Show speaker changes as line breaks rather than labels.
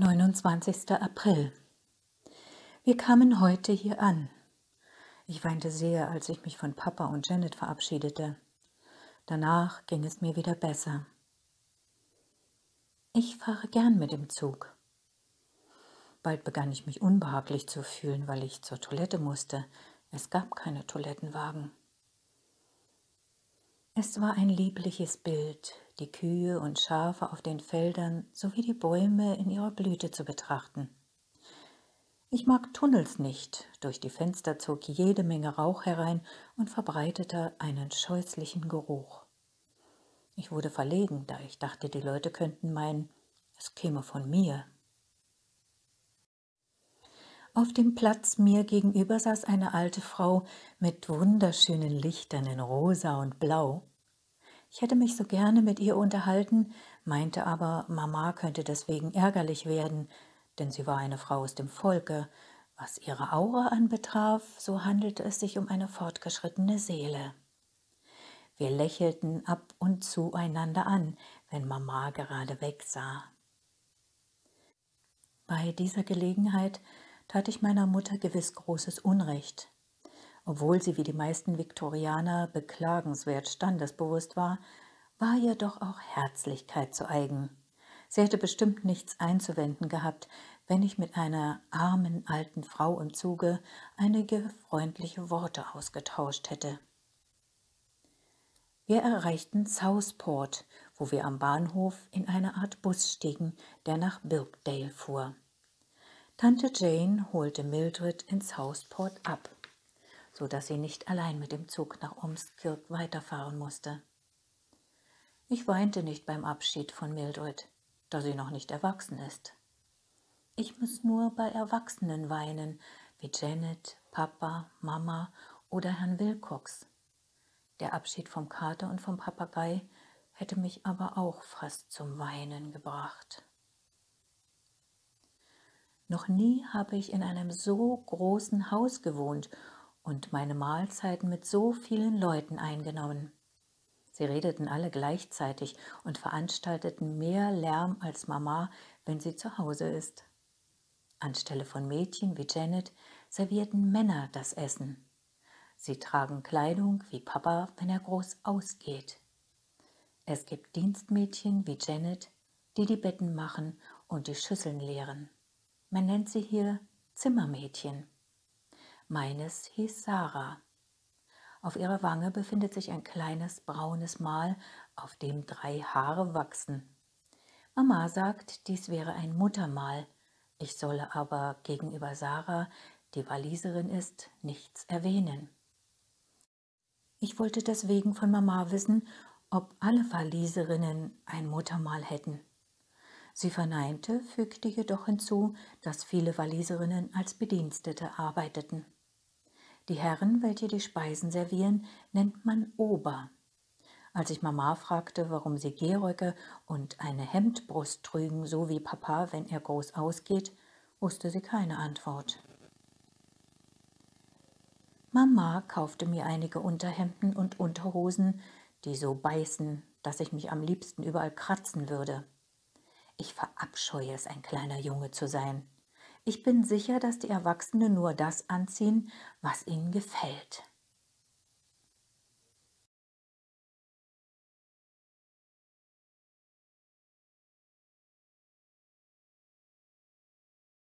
29. April. Wir kamen heute hier an. Ich weinte sehr, als ich mich von Papa und Janet verabschiedete. Danach ging es mir wieder besser. Ich fahre gern mit dem Zug. Bald begann ich mich unbehaglich zu fühlen, weil ich zur Toilette musste. Es gab keine Toilettenwagen. Es war ein liebliches Bild, die Kühe und Schafe auf den Feldern sowie die Bäume in ihrer Blüte zu betrachten. Ich mag Tunnels nicht. Durch die Fenster zog jede Menge Rauch herein und verbreitete einen scheußlichen Geruch. Ich wurde verlegen, da ich dachte, die Leute könnten meinen, es käme von mir. Auf dem Platz mir gegenüber saß eine alte Frau mit wunderschönen Lichtern in Rosa und Blau. Ich hätte mich so gerne mit ihr unterhalten, meinte aber, Mama könnte deswegen ärgerlich werden, denn sie war eine Frau aus dem Volke. Was ihre Aura anbetraf, so handelte es sich um eine fortgeschrittene Seele. Wir lächelten ab und zu einander an, wenn Mama gerade wegsah. Bei dieser Gelegenheit tat ich meiner Mutter gewiss großes Unrecht. Obwohl sie wie die meisten Viktorianer beklagenswert standesbewusst war, war ihr doch auch Herzlichkeit zu eigen. Sie hätte bestimmt nichts einzuwenden gehabt, wenn ich mit einer armen alten Frau im Zuge einige freundliche Worte ausgetauscht hätte. Wir erreichten Southport, wo wir am Bahnhof in eine Art Bus stiegen, der nach Birkdale fuhr. Tante Jane holte Mildred in Southport ab, so dass sie nicht allein mit dem Zug nach Ormskirk weiterfahren musste. Ich weinte nicht beim Abschied von Mildred, da sie noch nicht erwachsen ist. Ich muss nur bei Erwachsenen weinen, wie Janet, Papa, Mama oder Herrn Wilcox. Der Abschied vom Kater und vom Papagei hätte mich aber auch fast zum Weinen gebracht. Noch nie habe ich in einem so großen Haus gewohnt und meine Mahlzeiten mit so vielen Leuten eingenommen. Sie redeten alle gleichzeitig und veranstalteten mehr Lärm als Mama, wenn sie zu Hause ist. Anstelle von Mädchen wie Janet servierten Männer das Essen. Sie tragen Kleidung wie Papa, wenn er groß ausgeht. Es gibt Dienstmädchen wie Janet, die die Betten machen und die Schüsseln leeren. Man nennt sie hier Zimmermädchen. Meines hieß Sarah. Auf ihrer Wange befindet sich ein kleines braunes Mal, auf dem 3 Haare wachsen. Mama sagt, dies wäre ein Muttermal. Ich solle aber gegenüber Sarah, die Waliserin ist, nichts erwähnen. Ich wollte deswegen von Mama wissen, ob alle Waliserinnen ein Muttermal hätten. Sie verneinte, fügte jedoch hinzu, dass viele Waliserinnen als Bedienstete arbeiteten. Die Herren, welche die Speisen servieren, nennt man Ober. Als ich Mama fragte, warum sie Gehröcke und eine Hemdbrust trügen, so wie Papa, wenn er groß ausgeht, wusste sie keine Antwort. Mama kaufte mir einige Unterhemden und Unterhosen, die so beißen, dass ich mich am liebsten überall kratzen würde. Ich verabscheue es, ein kleiner Junge zu sein. Ich bin sicher, dass die Erwachsenen nur das anziehen, was ihnen gefällt.